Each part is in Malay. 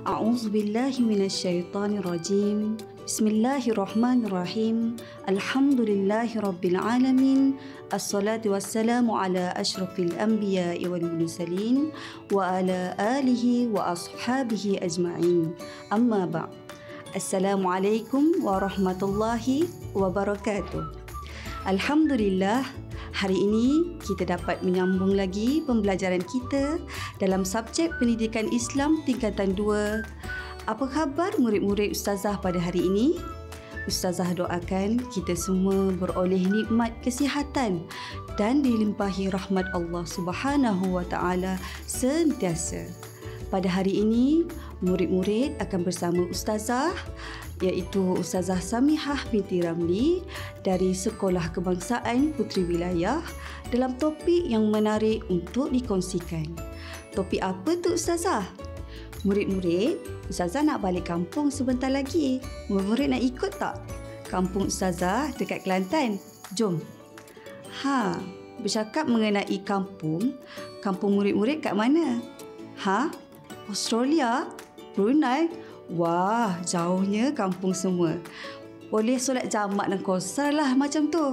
A'udzu billahi minasyaitonir rajim. Bismillahirrahmanirrahim. Alhamdulillahi rabbil alamin. Assalatu wassalamu ala asyrafil anbiya'i wal mursalin wa ala alihi wa ashabihi ajma'in. Amma ba'd. Assalamualaikum warahmatullahi wabarakatuh. Alhamdulillah, hari ini kita dapat menyambung lagi pembelajaran kita dalam subjek pendidikan Islam tingkatan 2. Apa khabar murid-murid Ustazah pada hari ini? Ustazah doakan kita semua beroleh nikmat kesihatan dan dilimpahi rahmat Allah Subhanahu wa taala sentiasa. Pada hari ini, murid-murid akan bersama Ustazah, iaitu Ustazah Samihah binti Ramli dari Sekolah Kebangsaan Puteri Wilayah dalam topik yang menarik untuk dikongsikan. Topik apa tu Ustazah? Murid-murid, Ustazah nak balik kampung sebentar lagi. Murid-murid nak ikut tak? Kampung Ustazah dekat Kelantan. Jom. Bercakap mengenai kampung murid-murid kat mana? Australia? Brunei? Wah, jauhnya kampung semua. Boleh solat jamak dan qasar lah macam tu.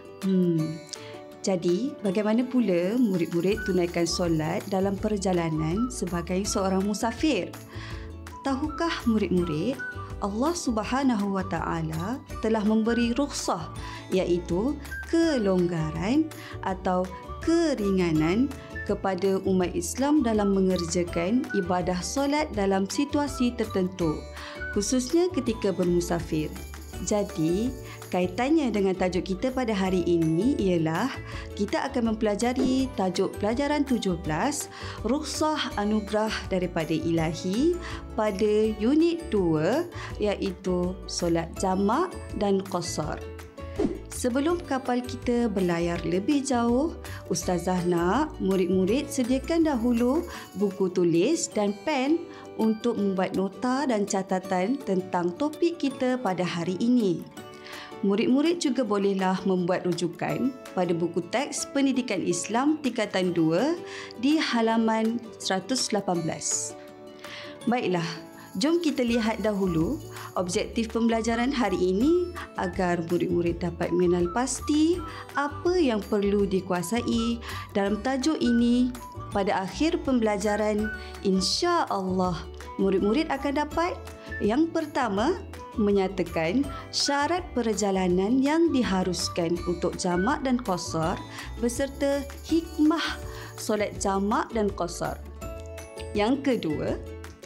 Jadi, bagaimana pula murid-murid tunaikan solat dalam perjalanan sebagai seorang musafir? Tahukah murid-murid, Allah Subhanahu wa taala telah memberi rukhsah, iaitu kelonggaran atau keringanan kepada umat Islam dalam mengerjakan ibadah solat dalam situasi tertentu, khususnya ketika bermusafir. Jadi, kaitannya dengan tajuk kita pada hari ini ialah kita akan mempelajari tajuk pelajaran 17, Rukhsah Anugerah daripada Ilahi pada unit 2, iaitu solat jamak dan qasar. Sebelum kapal kita berlayar lebih jauh, Ustazah nak murid-murid sediakan dahulu buku tulis dan pen untuk membuat nota dan catatan tentang topik kita pada hari ini. Murid-murid juga bolehlah membuat rujukan pada buku teks Pendidikan Islam tingkatan 2 di halaman 118. Baiklah, jom kita lihat dahulu objektif pembelajaran hari ini agar murid-murid dapat mengenal pasti apa yang perlu dikuasai dalam tajuk ini. Pada akhir pembelajaran, insya-Allah murid-murid akan dapat yang pertama, menyatakan syarat perjalanan yang diharuskan untuk jamak dan qasar beserta hikmah solat jamak dan qasar. Yang kedua,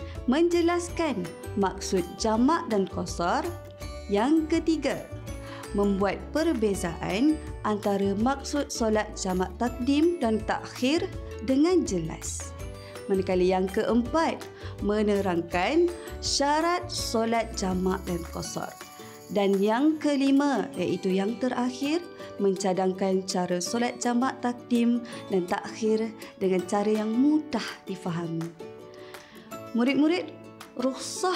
menjelaskan maksud jamak dan qasar. Yang ketiga, membuat perbezaan antara maksud solat jamak takdim dan takhir dengan jelas. Manakala yang keempat, menerangkan syarat solat jamak dan qasar. Dan yang kelima, iaitu yang terakhir, mencadangkan cara solat jamak takdim dan takhir dengan cara yang mudah difahami. Murid-murid, rukhsah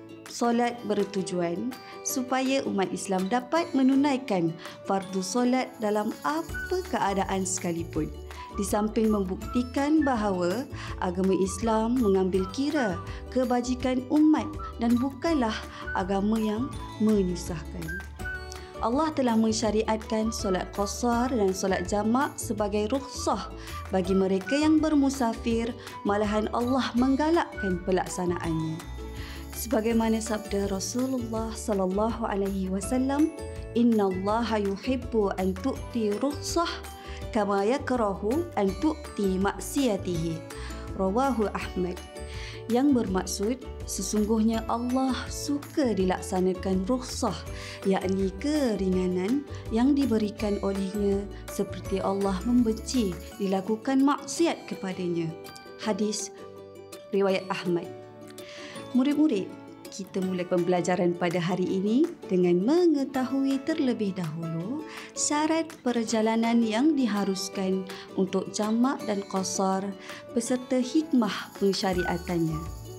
solat bertujuan supaya umat Islam dapat menunaikan fardu solat dalam apa keadaan sekalipun. Di samping membuktikan bahawa agama Islam mengambil kira kebajikan umat dan bukanlah agama yang menyusahkan. Allah telah mensyariatkan solat qasar dan solat jamak sebagai rukhsah bagi mereka yang bermusafir, malahan Allah menggalakkan pelaksanaannya. Sebagaimana sabda Rasulullah sallallahu alaihi wasallam, "Innallaha yuhibbu an tu'ti rukhsah kama yakrahu an tu'ti maksiyatihi." Rawahu Ahmad. Yang bermaksud, sesungguhnya Allah suka dilaksanakan rukhsah, yakni keringanan yang diberikan olehnya, seperti Allah membenci dilakukan maksiat kepadanya. Hadis riwayat Ahmad. Murid-murid, kita mulai pembelajaran pada hari ini dengan mengetahui terlebih dahulu syarat perjalanan yang diharuskan untuk jamak dan qasar beserta hikmah pensyariatannya.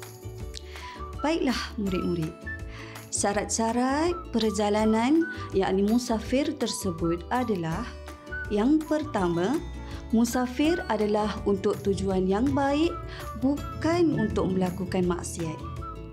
Baiklah murid-murid, syarat-syarat perjalanan yakni musafir tersebut adalah: yang pertama, musafir adalah untuk tujuan yang baik, bukan untuk melakukan maksiat.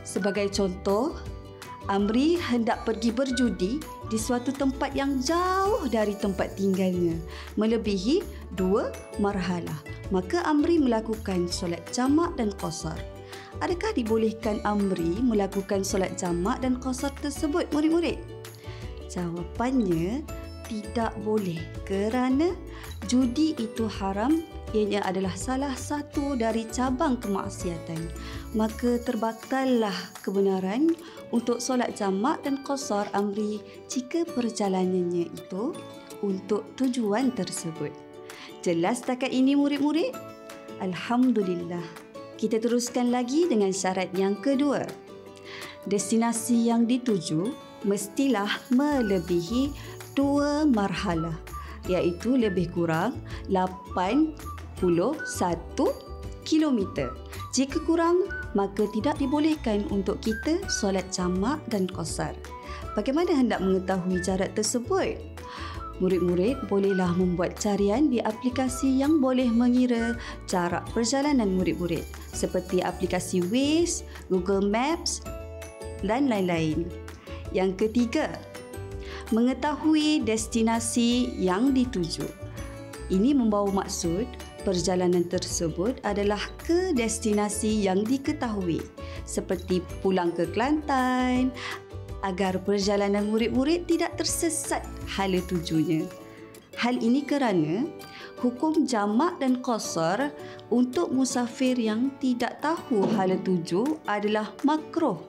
Sebagai contoh, Amri hendak pergi berjudi di suatu tempat yang jauh dari tempat tinggalnya, melebihi 2 marhalah. Maka Amri melakukan solat jamak dan qasar. Adakah dibolehkan Amri melakukan solat jamak dan qasar tersebut, murid-murid? Jawapannya, tidak boleh kerana judi itu haram, ianya adalah salah satu dari cabang kemaksiatan. Maka terbatallah kebenaran untuk solat jamak dan qasar Amri jika perjalanannya itu untuk tujuan tersebut. Jelas setakat ini, murid-murid? Alhamdulillah. Kita teruskan lagi dengan syarat yang kedua. Destinasi yang dituju mestilah melebihi 2 marhalah, iaitu lebih kurang 81 kilometer. Jika kurang, maka tidak dibolehkan untuk kita solat jamak dan qasar. Bagaimana hendak mengetahui jarak tersebut? Murid-murid bolehlah membuat carian di aplikasi yang boleh mengira jarak perjalanan murid-murid, seperti aplikasi Waze, Google Maps dan lain-lain. Yang ketiga, mengetahui destinasi yang dituju. Ini membawa maksud perjalanan tersebut adalah ke destinasi yang diketahui, seperti pulang ke Kelantan, agar perjalanan murid-murid tidak tersesat hala tujunya. Hal ini kerana hukum jamak dan qasar untuk musafir yang tidak tahu hala tuju adalah makruh.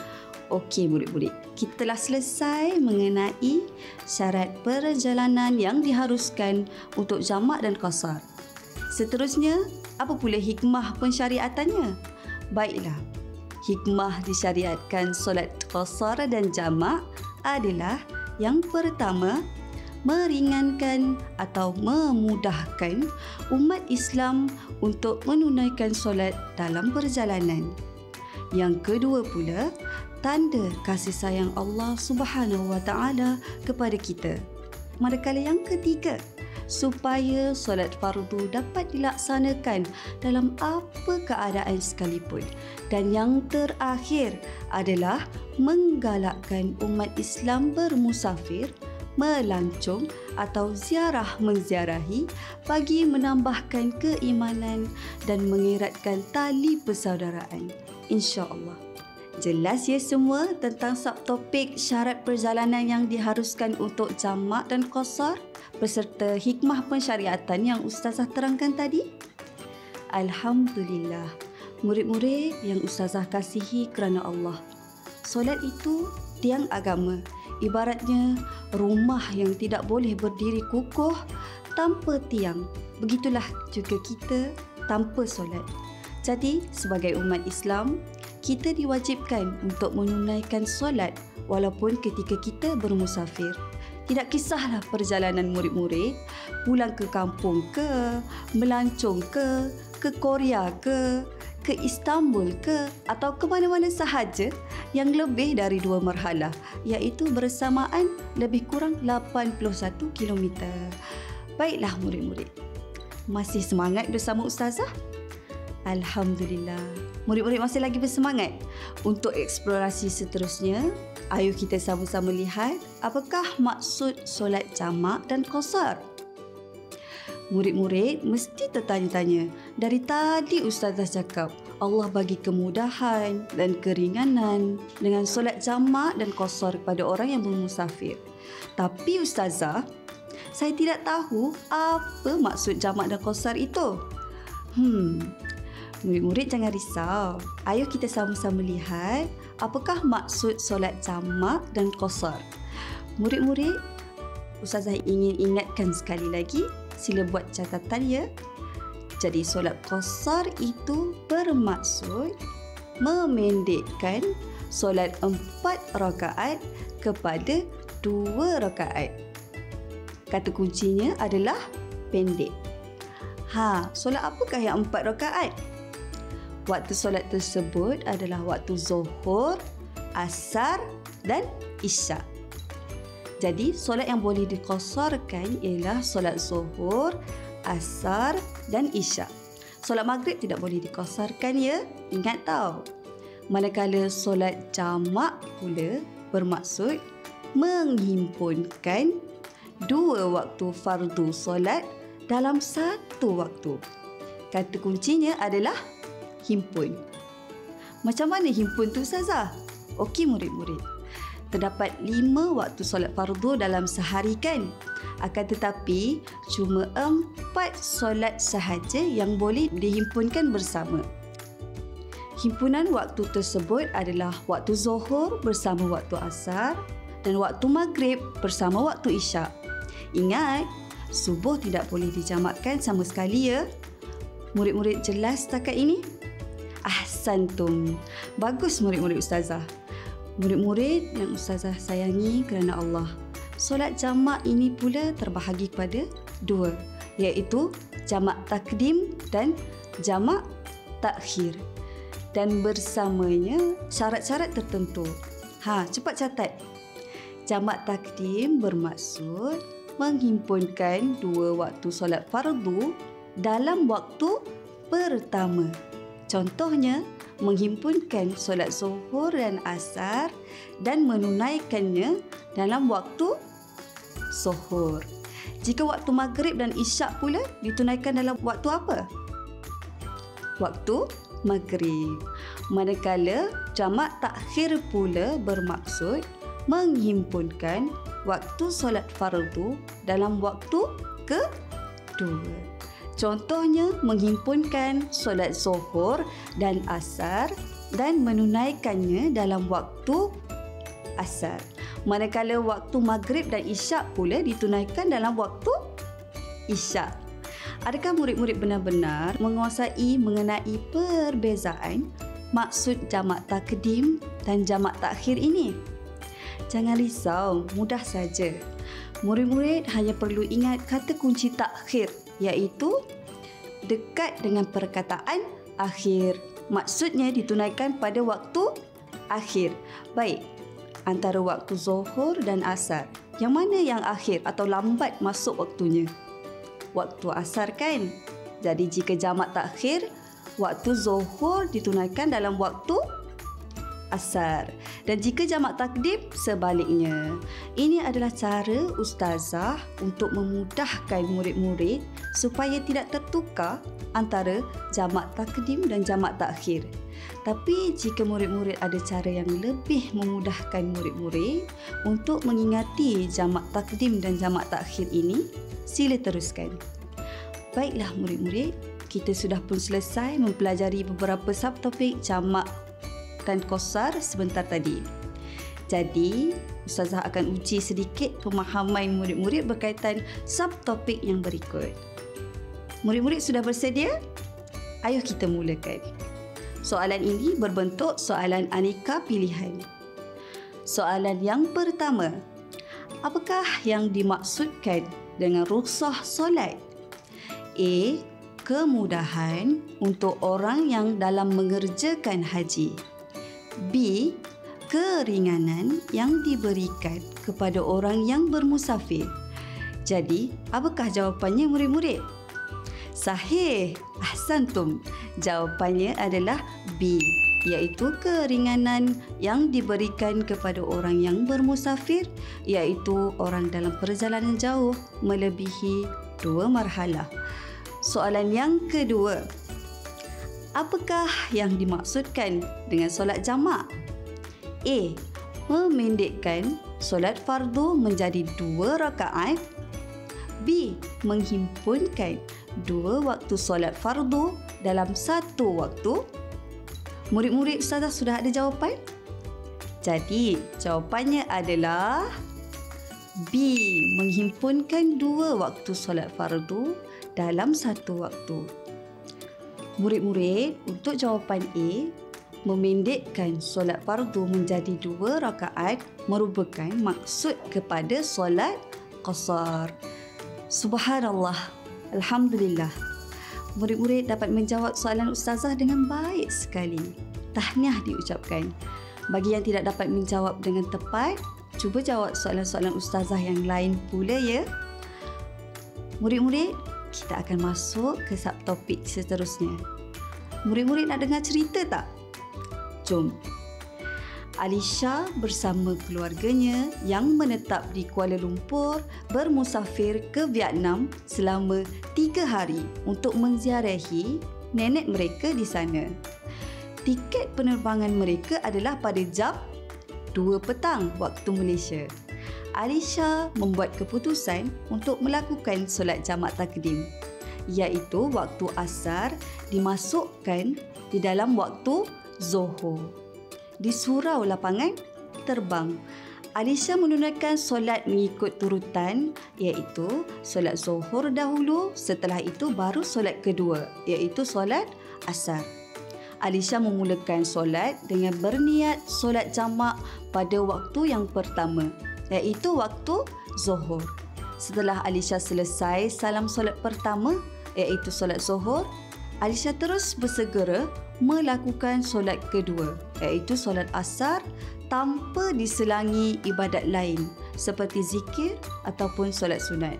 Okey murid-murid, kita telah selesai mengenai syarat perjalanan yang diharuskan untuk jamak dan qasar. Seterusnya, apa pula hikmah pensyariatannya? Baiklah, hikmah disyariatkan solat qasar dan jamak adalah yang pertama, meringankan atau memudahkan umat Islam untuk menunaikan solat dalam perjalanan. Yang kedua pula, tanda kasih sayang Allah Subhanahu Wa Taala kepada kita. Manakala yang ketiga, supaya solat fardu dapat dilaksanakan dalam apa keadaan sekalipun. Dan yang terakhir adalah menggalakkan umat Islam bermusafir, melancong atau ziarah menziarahi bagi menambahkan keimanan dan mengeratkan tali persaudaraan. InsyaAllah. Jelas ya semua tentang subtopik syarat perjalanan yang diharuskan untuk jamak dan qasar beserta hikmah pensyariatan yang Ustazah terangkan tadi? Alhamdulillah. Murid-murid yang Ustazah kasihi kerana Allah. Solat itu tiang agama. Ibaratnya rumah yang tidak boleh berdiri kukuh tanpa tiang. Begitulah juga kita tanpa solat. Jadi, sebagai umat Islam, kita diwajibkan untuk menunaikan solat walaupun ketika kita bermusafir. Tidak kisahlah perjalanan murid-murid, pulang ke kampung ke, melancong ke Korea ke Istanbul ke, atau ke mana-mana sahaja yang lebih dari 2 marhalah, iaitu bersamaan lebih kurang 81 kilometer. Baiklah murid-murid, masih semangat bersama Ustazah? Alhamdulillah. Murid-murid masih lagi bersemangat untuk eksplorasi seterusnya. Ayo kita sama-sama lihat apakah maksud solat jamak dan qasar. Murid-murid mesti tertanya-tanya. Dari tadi Ustazah cakap Allah bagi kemudahan dan keringanan dengan solat jamak dan qasar kepada orang yang bermusafir. Tapi Ustazah, saya tidak tahu apa maksud jamak dan qasar itu. Murid-murid jangan risau. Ayo kita sama-sama lihat apakah maksud solat jamak dan qasar. Murid-murid, Ustazah ingin ingatkan sekali lagi, sila buat catatan ya. Jadi solat qasar itu bermaksud memendekkan solat 4 rakaat kepada 2 rakaat. Kata kuncinya adalah pendek. Solat apakah yang 4 rakaat? Waktu solat tersebut adalah waktu Zuhur, Asar dan Isyak. Jadi, solat yang boleh diqasarkan ialah solat Zuhur, Asar dan Isyak. Solat Maghrib tidak boleh diqasarkan ya. Ingat tahu. Manakala solat jamak pula bermaksud menghimpunkan dua waktu fardu solat dalam satu waktu. Kata kuncinya adalah himpun. Macam mana himpun tu Ustazah? Okey murid-murid. Terdapat 5 waktu solat fardu dalam sehari kan? Akan tetapi cuma 4 solat sahaja yang boleh dihimpunkan bersama. Himpunan waktu tersebut adalah waktu Zuhur bersama waktu Asar dan waktu Maghrib bersama waktu Isyak. Ingat, subuh tidak boleh dijamakkan sama sekali ya. Murid-murid jelas setakat ini? Ahsantum. Bagus murid-murid Ustazah. Murid-murid yang Ustazah sayangi kerana Allah. Solat jamak ini pula terbahagi kepada 2, iaitu jamak takdim dan jamak takhir. Dan bersamanya syarat-syarat tertentu. Cepat catat. Jamak takdim bermaksud menghimpunkan 2 waktu solat fardu dalam waktu pertama. Contohnya, menghimpunkan solat Zuhur dan Asar dan menunaikannya dalam waktu Zuhur. Jika waktu Maghrib dan Isyak pula ditunaikan dalam waktu apa? Waktu Maghrib. Manakala jamak takhir pula bermaksud menghimpunkan waktu solat fardu dalam waktu kedua. Contohnya menghimpunkan solat Zuhur dan Asar dan menunaikannya dalam waktu Asar. Manakala waktu Maghrib dan Isyak pula ditunaikan dalam waktu Isyak. Adakah murid-murid benar-benar menguasai mengenai perbezaan maksud jamak takdim dan jamak takhir ini? Jangan risau, mudah saja. Murid-murid hanya perlu ingat kata kunci takhir, iaitu dekat dengan perkataan akhir. Maksudnya ditunaikan pada waktu akhir. Baik, antara waktu Zuhur dan Asar, yang mana yang akhir atau lambat masuk waktunya? Waktu Asar kan? Jadi jika jamak takhir, waktu Zuhur ditunaikan dalam waktu Asar. Dan jika jamak takdim, sebaliknya. Ini adalah cara Ustazah untuk memudahkan murid-murid supaya tidak tertukar antara jamak takdim dan jamak takhir. Tapi jika murid-murid ada cara yang lebih memudahkan murid-murid untuk mengingati jamak takdim dan jamak takhir ini, sila teruskan. Baiklah murid-murid, kita sudah pun selesai mempelajari beberapa subtopik jamak dan qasar sebentar tadi. Jadi, Ustazah akan uji sedikit pemahaman murid-murid berkaitan subtopik yang berikut. Murid-murid sudah bersedia? Ayuh kita mulakan. Soalan ini berbentuk soalan aneka pilihan. Soalan yang pertama, apakah yang dimaksudkan dengan rukhsah solat? A. Kemudahan untuk orang yang dalam mengerjakan haji. B. Keringanan yang diberikan kepada orang yang bermusafir. Jadi, apakah jawapannya murid-murid? Sahih. Ahsantum. Jawapannya adalah B, iaitu keringanan yang diberikan kepada orang yang bermusafir, iaitu orang dalam perjalanan jauh melebihi 2 marhalah. Soalan yang kedua, apakah yang dimaksudkan dengan solat jamak? A. Memendekkan solat fardu menjadi 2 rakaat. B. Menghimpunkan 2 waktu solat fardu dalam 1 waktu. Murid-murid Ustazah sudah ada jawapan? Jadi, jawapannya adalah B. Menghimpunkan 2 waktu solat fardu dalam 1 waktu. Murid-murid, untuk jawapan A, memendekkan solat fardu menjadi 2 rakaat merupakan maksud kepada solat qasar. Subhanallah. Alhamdulillah. Murid-murid dapat menjawab soalan Ustazah dengan baik sekali. Tahniah diucapkan. Bagi yang tidak dapat menjawab dengan tepat, cuba jawab soalan-soalan Ustazah yang lain pula ya. Murid-murid, kita akan masuk ke subtopik seterusnya. Murid-murid nak dengar cerita tak? Jom. Alisha bersama keluarganya yang menetap di Kuala Lumpur bermusafir ke Vietnam selama 3 hari untuk menziarahi nenek mereka di sana. Tiket penerbangan mereka adalah pada jam 2 petang waktu Malaysia. Alisha membuat keputusan untuk melakukan solat jamak takdim, iaitu waktu asar dimasukkan di dalam waktu Zohor. Di surau lapangan terbang, Alisha menunaikan solat mengikut turutan, iaitu solat Zohor dahulu, setelah itu baru solat kedua, iaitu solat asar. Alisha memulakan solat dengan berniat solat jamak pada waktu yang pertama, iaitu waktu Zohor. Setelah Alisha selesai salam solat pertama, iaitu solat Zohor, Alisha terus bersegera melakukan solat kedua, iaitu solat asar, tanpa diselangi ibadat lain seperti zikir ataupun solat sunat.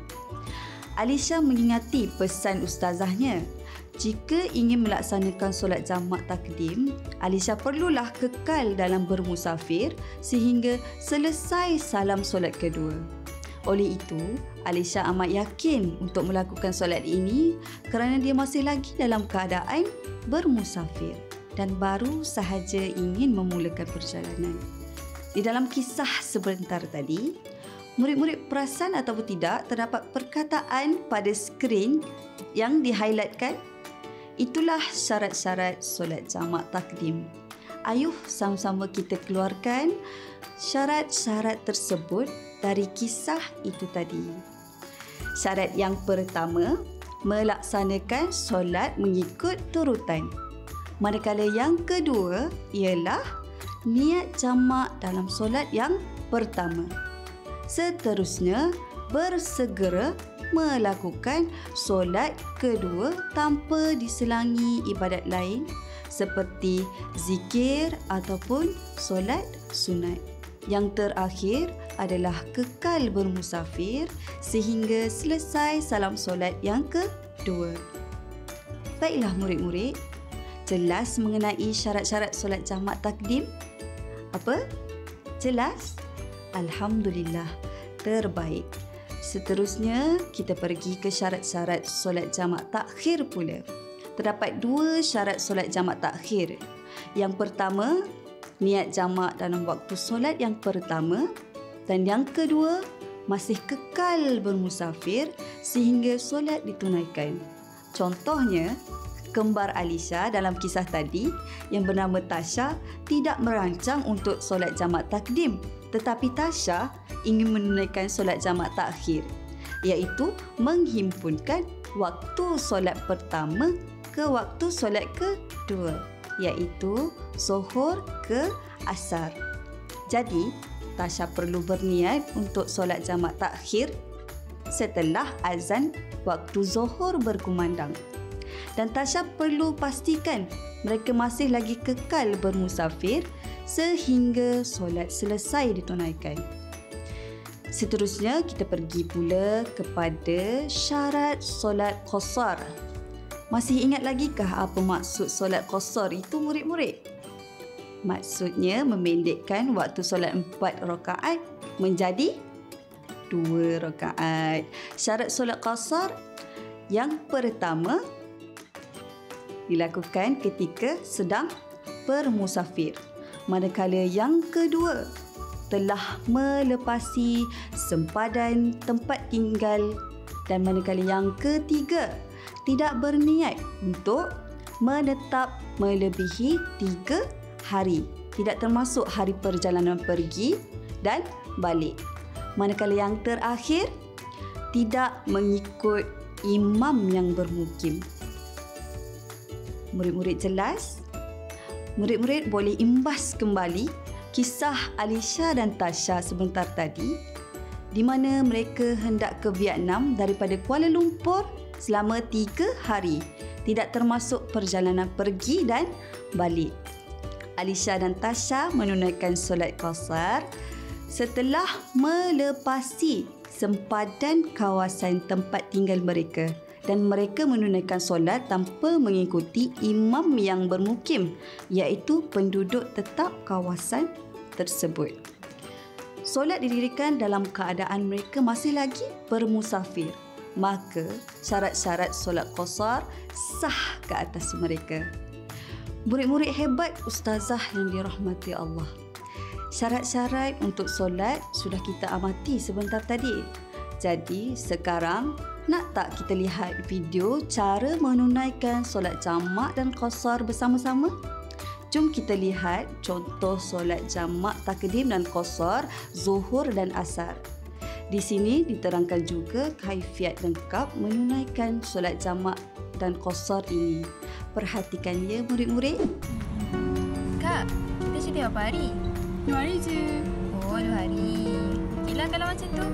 Alisha mengingati pesan ustazahnya. Jika ingin melaksanakan solat jamak takdim, Alisha perlulah kekal dalam bermusafir sehingga selesai salam solat kedua. Oleh itu, Alisha amat yakin untuk melakukan solat ini kerana dia masih lagi dalam keadaan bermusafir dan baru sahaja ingin memulakan perjalanan. Di dalam kisah sebentar tadi, murid-murid perasan ataupun tidak terdapat perkataan pada skrin yang di-highlightkan. Itulah syarat-syarat solat jamak takdim. Ayuh sama-sama kita keluarkan syarat-syarat tersebut dari kisah itu tadi. Syarat yang pertama, melaksanakan solat mengikut turutan. Manakala yang kedua ialah niat jamak dalam solat yang pertama. Seterusnya, bersegera melakukan solat kedua tanpa diselangi ibadat lain seperti zikir ataupun solat sunat. Yang terakhir adalah kekal bermusafir sehingga selesai salam solat yang kedua. Baiklah murid-murid, jelas mengenai syarat-syarat solat jamak takdim? Apa? Jelas? Alhamdulillah, terbaik. Seterusnya, kita pergi ke syarat-syarat solat jamak takhir pula. Terdapat 2 syarat solat jamak takhir. Yang pertama, niat jamak dalam waktu solat yang pertama, dan yang kedua, masih kekal bermusafir sehingga solat ditunaikan. Contohnya, kembar Alisha dalam kisah tadi yang bernama Tasha tidak merancang untuk solat jamak takdim, tetapi Tasha ingin menunaikan solat jamak takhir, iaitu menghimpunkan waktu solat pertama ke waktu solat kedua, iaitu Zohor ke asar. Jadi, Tasha perlu berniat untuk solat jamak takhir setelah azan waktu Zohor berkumandang. Dan Tasha perlu pastikan mereka masih lagi kekal bermusafir sehingga solat selesai ditunaikan. Seterusnya, kita pergi pula kepada syarat solat qasar. Masih ingat lagikah apa maksud solat qasar itu murid-murid? Maksudnya memendekkan waktu solat 4 rakaat menjadi 2 rakaat. Syarat solat qasar yang pertama dilakukan ketika sedang bermusafir. Manakala yang kedua telah melepasi sempadan tempat tinggal, dan manakala yang ketiga tidak berniat untuk menetap melebihi 3 hari, tidak termasuk hari perjalanan pergi dan balik. Manakala yang terakhir tidak mengikut imam yang bermukim. Murid-murid jelas? Murid-murid boleh imbas kembali kisah Alisha dan Tasha sebentar tadi, di mana mereka hendak ke Vietnam daripada Kuala Lumpur selama 3 hari, tidak termasuk perjalanan pergi dan balik. Alisha dan Tasha menunaikan solat qasar setelah melepasi sempadan kawasan tempat tinggal mereka dan mereka menunaikan solat tanpa mengikuti imam yang bermukim, iaitu penduduk tetap kawasan tersebut. Solat didirikan dalam keadaan mereka masih lagi bermusafir. Maka syarat-syarat solat qasar sah ke atas mereka. Murid-murid hebat ustazah yang dirahmati Allah. Syarat-syarat untuk solat sudah kita amati sebentar tadi. Jadi sekarang nak tak kita lihat video cara menunaikan solat jamak dan qasar bersama-sama? Jom kita lihat contoh solat jamak takdim dan qasar zuhur dan asar. Di sini diterangkan juga kaifiat lengkap menunaikan solat jamak dan qasar ini. Perhatikan ya murid-murid. Kak, kita cuti berapa hari? 2 hari je. Oh, 2 hari. Okeylah kalau macam tu.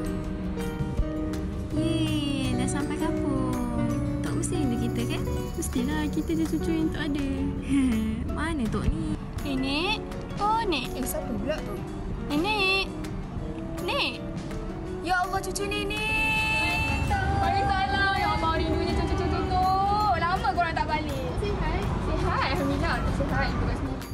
Yeay, dah sampai kampung. Tok mesti rindu kita kan? Mestilah, kita je cucu yang Tok ada. Mana Tok ni? Nek. Oh, Nek. Siapa pula tu? Nek. Nek. Ya Allah, cucu nenek. Balik salam. Ya Allah, rindunya cucu-cucu tu. Lama korang tak balik. Sihat. Sihat. Alhamdulillah. Sihat. Ibu kat sini.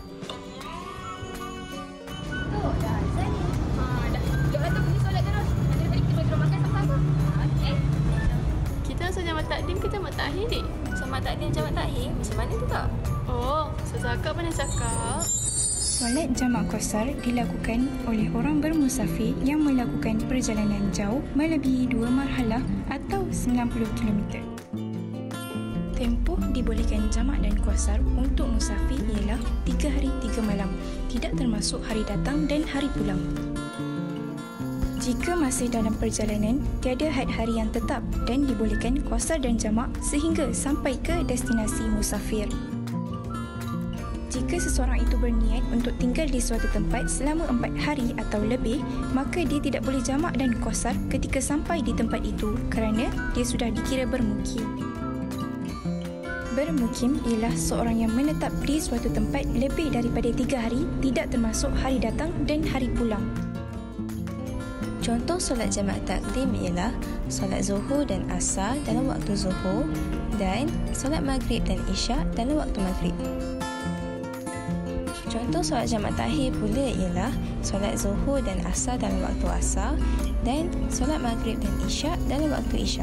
Tok, dah azan ni. Dah. Jom lah tu pergi solat terus. Nanti daripada kita pergi makan sama-sama. Okey. Kita asal jamak takdim ke jamak takhir, Dek? Jamak takdim, jamak takhir. Macam mana tu, Kak? Oh, Ustazah pernah cakap. Solat jamak qasar dilakukan oleh orang bermusafir yang melakukan perjalanan jauh melebihi 2 marhalah atau 90 km. Tempoh dibolehkan jamak dan qasar untuk musafir ialah 3 hari 3 malam, tidak termasuk hari datang dan hari pulang. Jika masih dalam perjalanan, tiada had hari yang tetap dan dibolehkan qasar dan jamak sehingga sampai ke destinasi musafir. Jika seseorang itu berniat untuk tinggal di suatu tempat selama 4 hari atau lebih, maka dia tidak boleh jamak dan qasar ketika sampai di tempat itu kerana dia sudah dikira bermukim. Bermukim ialah seorang yang menetap di suatu tempat lebih daripada 3 hari, tidak termasuk hari datang dan hari pulang. Contoh solat jamak takdim ialah solat zuhur dan asar dalam waktu zuhur dan solat maghrib dan isyak dalam waktu maghrib. Contoh solat jamak takhir pula ialah solat zuhur dan asar dalam waktu asar dan solat maghrib dan isyak dalam waktu isyak.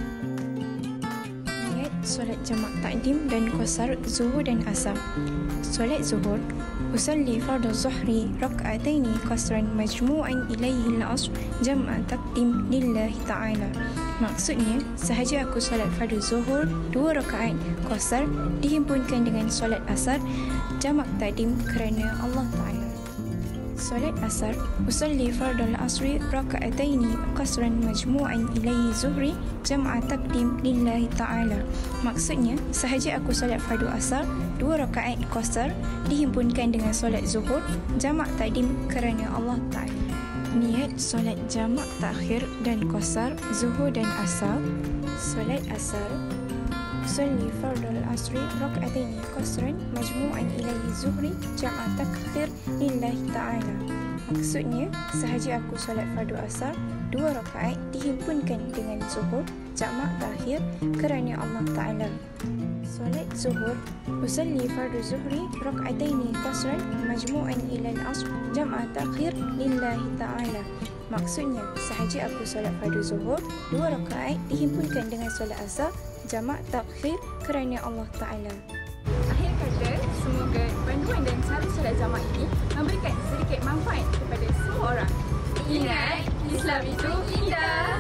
Niat solat jamak takdim dan qasar zuhur dan asar. Solat zuhur, usalli fardhu zuhri rak'ataini qasran majmu'an ilaihi al-'asr jam'a takdim lillahi ta'ala. Maksudnya, sahaja aku solat fardu zuhur 2 rakaat qasar dihimpunkan dengan solat asar jamak takdim kerana Allah Ta'ala. Solat asar, usalli fardal asri raka'ataini qasran majmu'an ilaihi zuhri jam'a takdim lillahi ta'ala. Maksudnya, sahaja aku solat fardu asar 2 rakaat qasar dihimpunkan dengan solat zuhur jamak takdim kerana Allah Ta'ala. Niat solat jamak takhir dan qasar zuhur dan asar. Solat asar, usalli fardal asri rak'ataini qasran majmu'an ilaihi zuhri jam'a takhir lillahi ta'ala. Maksudnya, sahaja aku solat fardu asar 2 rakaat dihimpunkan dengan zuhur jamak takhir kerana Allah Ta'ala. Solat zuhur, usalli fardu zuhri rak'ataini qasran majmu'an ilal asr jam'a takhir lillahi ta'ala. Maksudnya, sahaja aku solat fardu zuhur 2 rakaat dihimpunkan dengan solat asar jamak takhir kerana Allah Ta'ala. Akhir kata, semoga panduan dan cara solat jamak ini memberikan sedikit manfaat kepada semua orang. Ingat, Islam itu indah.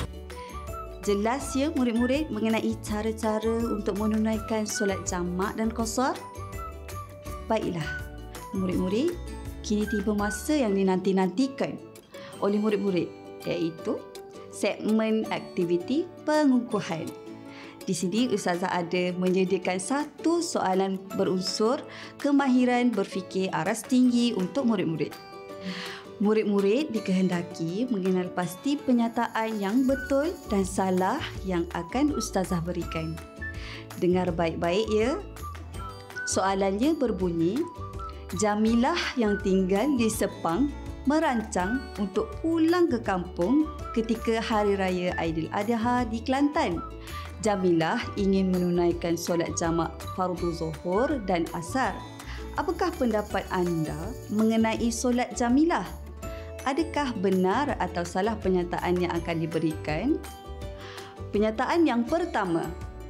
Jelas ya murid-murid mengenai cara-cara untuk menunaikan solat jamak dan qasar? Baiklah, murid-murid, kini tiba masa yang dinanti-nantikan oleh murid-murid, iaitu segmen aktiviti pengukuhan. Di sini Ustazah ada menyediakan satu soalan berunsur kemahiran berfikir aras tinggi untuk murid-murid. Murid-murid dikehendaki mengenal pasti penyataan yang betul dan salah yang akan Ustazah berikan. Dengar baik-baik ya. Soalannya berbunyi, Jamilah yang tinggal di Sepang merancang untuk pulang ke kampung ketika Hari Raya Aidiladha di Kelantan. Jamilah ingin menunaikan solat jamak fardu zuhur dan asar. Apakah pendapat anda mengenai solat Jamilah? Adakah benar atau salah pernyataan yang akan diberikan? Pernyataan yang pertama.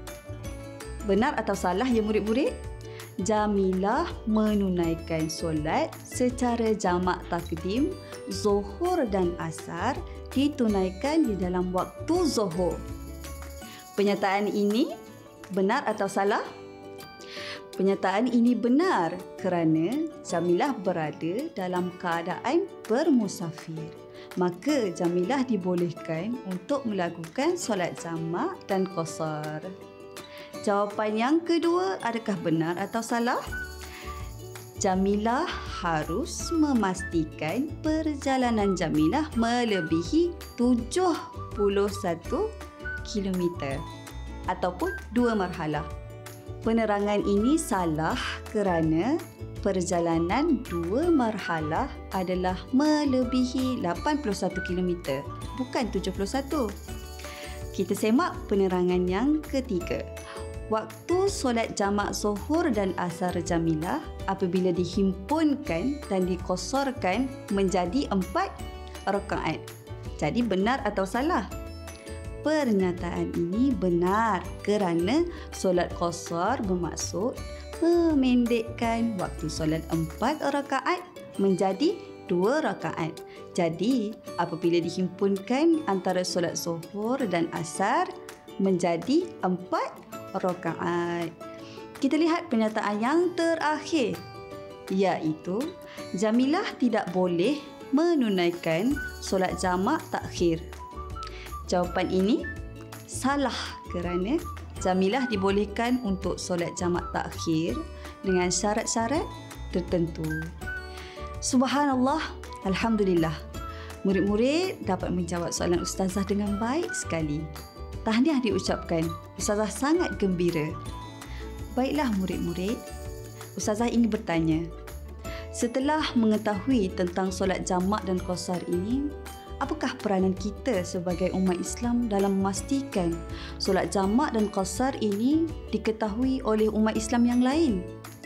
Benar atau salah ya murid-murid? Jamilah menunaikan solat secara jamak takdim, zuhur dan asar ditunaikan di dalam waktu zuhur. Pernyataan ini benar atau salah? Pernyataan ini benar kerana Jamilah berada dalam keadaan bermusafir. Maka Jamilah dibolehkan untuk melakukan solat jamak dan qasar. Jawapan yang kedua, adakah benar atau salah? Jamilah harus memastikan perjalanan Jamilah melebihi 71 kilometer ataupun 2 marhalah. Penerangan ini salah kerana perjalanan 2 marhalah adalah melebihi 81 kilometer, bukan 71. Kita semak penerangan yang ketiga. Waktu solat jamak zuhur dan asar Jamilah apabila dihimpunkan dan dikosarkan menjadi 4 rakaat. Jadi benar atau salah? Pernyataan ini benar kerana solat qasar bermaksud memendekkan waktu solat 4 rakaat menjadi 2 rakaat. Jadi, apabila dihimpunkan antara solat zuhur dan asar menjadi 4 rakaat. Kita lihat pernyataan yang terakhir, iaitu Jamilah tidak boleh menunaikan solat jamak takhir. Jawapan ini salah kerana Jamilah dibolehkan untuk solat jamak takhir dengan syarat-syarat tertentu. Subhanallah, alhamdulillah. Murid-murid dapat menjawab soalan ustazah dengan baik sekali. Tahniah diucapkan. Ustazah sangat gembira. Baiklah murid-murid, ustazah ingin bertanya. Setelah mengetahui tentang solat jamak dan qasar ini, apakah peranan kita sebagai umat Islam dalam memastikan solat jamak dan qasar ini diketahui oleh umat Islam yang lain?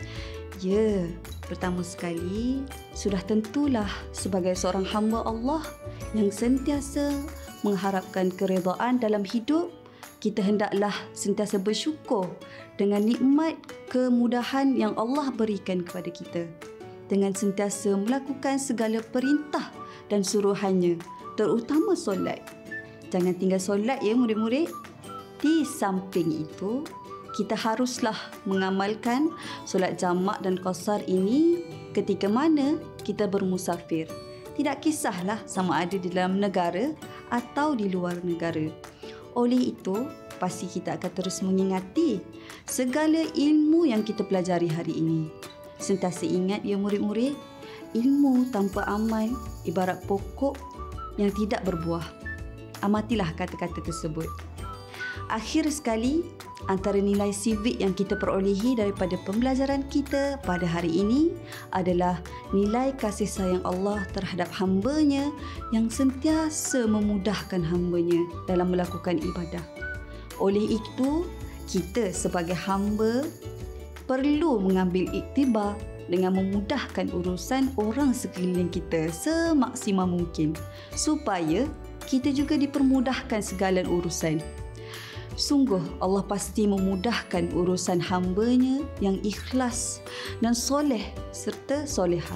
Ya, pertama sekali, sudah tentulah sebagai seorang hamba Allah yang sentiasa mengharapkan keredaan dalam hidup, kita hendaklah sentiasa bersyukur dengan nikmat kemudahan yang Allah berikan kepada kita, dengan sentiasa melakukan segala perintah dan suruhannya, terutama solat. Jangan tinggal solat ya murid-murid. Di samping itu, kita haruslah mengamalkan solat jamak dan qasar ini ketika mana kita bermusafir. Tidak kisahlah sama ada di dalam negara atau di luar negara. Oleh itu, pasti kita akan terus mengingati segala ilmu yang kita pelajari hari ini. Sentiasa ingat ya murid-murid, ilmu tanpa amal ibarat pokok yang tidak berbuah. Amatilah kata-kata tersebut. Akhir sekali, antara nilai civic yang kita perolehi daripada pembelajaran kita pada hari ini adalah nilai kasih sayang Allah terhadap hamba-Nya yang sentiasa memudahkan hamba-Nya dalam melakukan ibadah. Oleh itu, kita sebagai hamba perlu mengambil iktibar dengan memudahkan urusan orang sekeliling kita semaksimal mungkin supaya kita juga dipermudahkan segala urusan. Sungguh Allah pasti memudahkan urusan hamba-Nya yang ikhlas dan soleh serta solehah.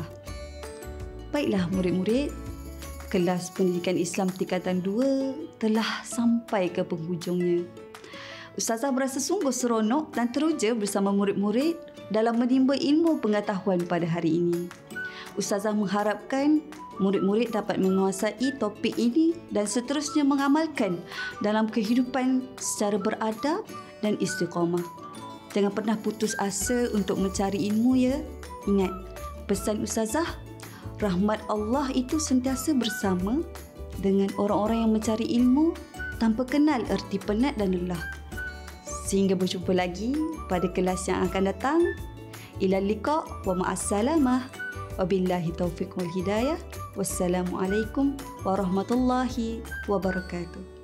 Baiklah murid-murid, kelas pendidikan Islam tingkatan 2 telah sampai ke penghujungnya. Ustazah berasa sungguh seronok dan teruja bersama murid-murid dalam menimba ilmu pengetahuan pada hari ini. Ustazah mengharapkan murid-murid dapat menguasai topik ini dan seterusnya mengamalkan dalam kehidupan secara beradab dan istiqamah. Jangan pernah putus asa untuk mencari ilmu ya. Ingat, pesan Ustazah, rahmat Allah itu sentiasa bersama dengan orang-orang yang mencari ilmu tanpa kenal erti penat dan lelah. Sehingga berjumpa lagi pada kelas yang akan datang. Ilal liqa wa ma'assalamah. Wabillahi taufiq wal hidayah. Wassalamualaikum warahmatullahi wabarakatuh.